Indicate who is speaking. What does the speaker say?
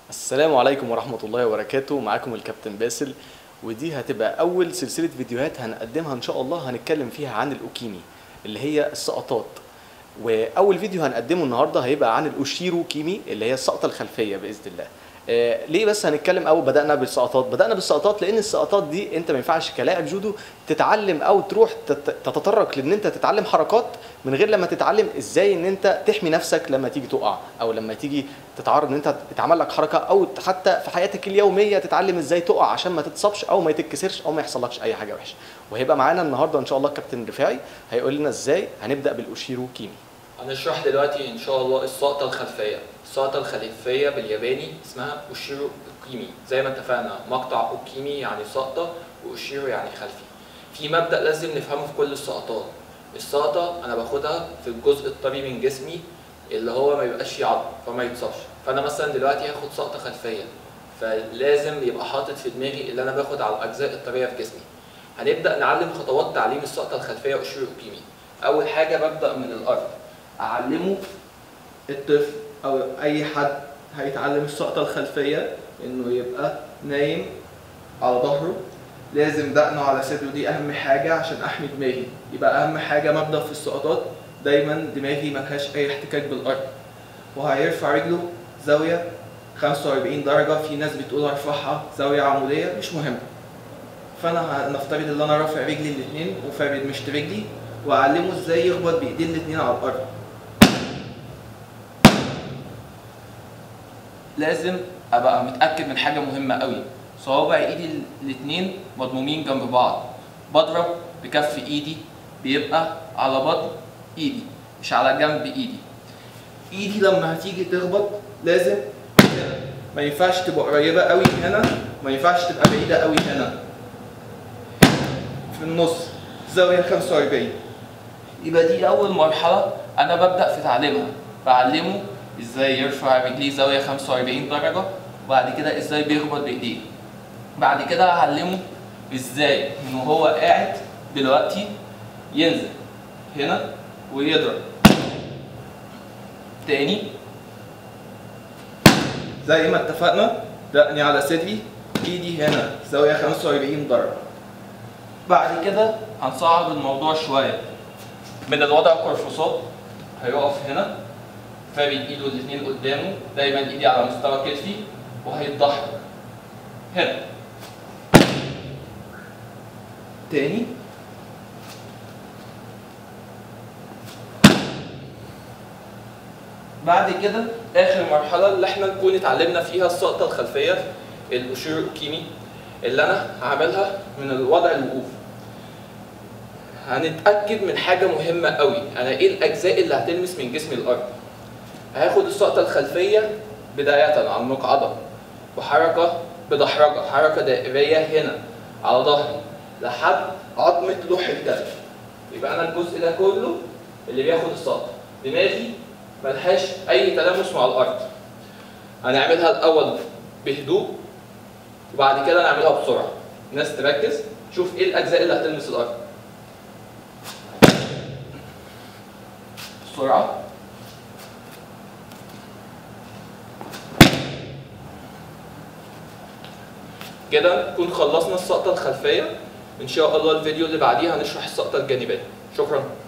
Speaker 1: السلام عليكم ورحمة الله وبركاته. معاكم الكابتن باسل، ودي هتبقى أول سلسلة فيديوهات هنقدمها إن شاء الله. هنتكلم فيها عن الأوكيمي اللي هي السقطات. وأول فيديو هنقدمه النهاردة هيبقى عن الأوشيرو كيمي اللي هي السقطة الخلفية بإذن الله. ليه بس هنتكلم أو بدأنا بالسقطات لأن السقطات دي أنت ما ينفعش كلاعب جودو تتعلم أو تروح تتطرق لأن أنت تتعلم حركات من غير لما تتعلم إزاي إن أنت تحمي نفسك لما تيجي تقع أو لما تيجي تتعرض إن أنت يتعمل لك حركة، أو حتى في حياتك اليومية تتعلم إزاي تقع عشان ما تتصابش أو ما تتكسرش أو ما يحصلكش أي حاجة وحشة. وهيبقى معانا النهاردة إن شاء الله الكابتن رفاعي هيقول لنا إزاي هنبدأ بالأوشيرو كيمي.
Speaker 2: هنشرح دلوقتي ان شاء الله السقطة الخلفية. السقطة الخلفية بالياباني اسمها اوشيرو اوكيمي، زي ما اتفقنا مقطع اوكيمي يعني سقطة واوشيرو يعني خلفي. في مبدأ لازم نفهمه في كل السقطات. السقطة انا باخدها في الجزء الطري من جسمي اللي هو ما يبقاش فيه عظم فما يتصابش. فانا مثلا دلوقتي هاخد سقطة خلفية، فلازم يبقى حاطط في دماغي اللي انا باخد على الاجزاء الطرية في جسمي. هنبدأ نعلم خطوات تعليم السقطة الخلفية اوشيرو اوكيمي. اول حاجة ببدأ من الارض، اعلمه الطفل او اي حد هيتعلم السقطه الخلفيه انه يبقى نايم على ظهره، لازم دقنه على صدره، دي اهم حاجه عشان احمي دماغي. يبقى اهم حاجه مبدا في السقطات دايما دماغي ملهاش اي احتكاك بالارض. وهيرفع رجله زاويه 45 درجه، في ناس بتقول ارفعها زاويه عموديه، مش مهم. فانا نفترض ان انا رافع رجلي الاثنين وفارد مشط رجلي، واعلمه ازاي يخبط بايديه الاثنين على الارض. لازم ابقى متاكد من حاجه مهمه قوي، صوابع ايدي الاثنين مضمومين جنب بعض. بضرب بكف ايدي بيبقى على بطن ايدي مش على جنب ايدي. ايدي لما هتيجي تخبط لازم هنا، ما ينفعش تبقى قريبه قوي هنا، ما ينفعش تبقى بعيده قوي هنا، في النص زاويه 45. يبقى دي اول مرحله انا ببدا في تعليمها. بعلمه ازاي يرفع رجليه زاويه 45 درجه، وبعد كده ازاي بيخبط بايديه. بعد كده هعلمه ازاي من وهو قاعد دلوقتي ينزل هنا ويضرب تاني زي ما اتفقنا، دقني على صدري، ايدي هنا زاويه 45 درجه. بعد كده هنصعب الموضوع شويه من الوضع القرفصاء. هيقف هنا فارد ايده الاثنين قدامه، دايما ايدي على مستوى كتفي، وهيتضحك هنا تاني. بعد كده اخر مرحله اللي احنا نكون اتعلمنا فيها السقطه الخلفيه الاوشيرو اوكيمي اللي انا هعملها من الوضع الوقوف. هنتاكد من حاجه مهمه قوي، انا ايه الاجزاء اللي هتلمس من جسمي الارض. هاخد السقطة الخلفية بداية على المقعدة وحركة بدحرجة، حركة دائرية هنا على ظهري لحد عظمة لوح الكتف. يبقى أنا الجزء ده كله اللي بياخد السقطة، دماغي ملهاش أي تلامس مع الأرض. هنعملها الأول بهدوء وبعد كده نعملها بسرعة. الناس تركز شوف إيه الأجزاء اللي هتلمس الأرض. بسرعة. كده نكون خلصنا السقطة الخلفية. إن شاء الله الفيديو اللي بعديه هنشرح السقطة الجانبية. شكرا.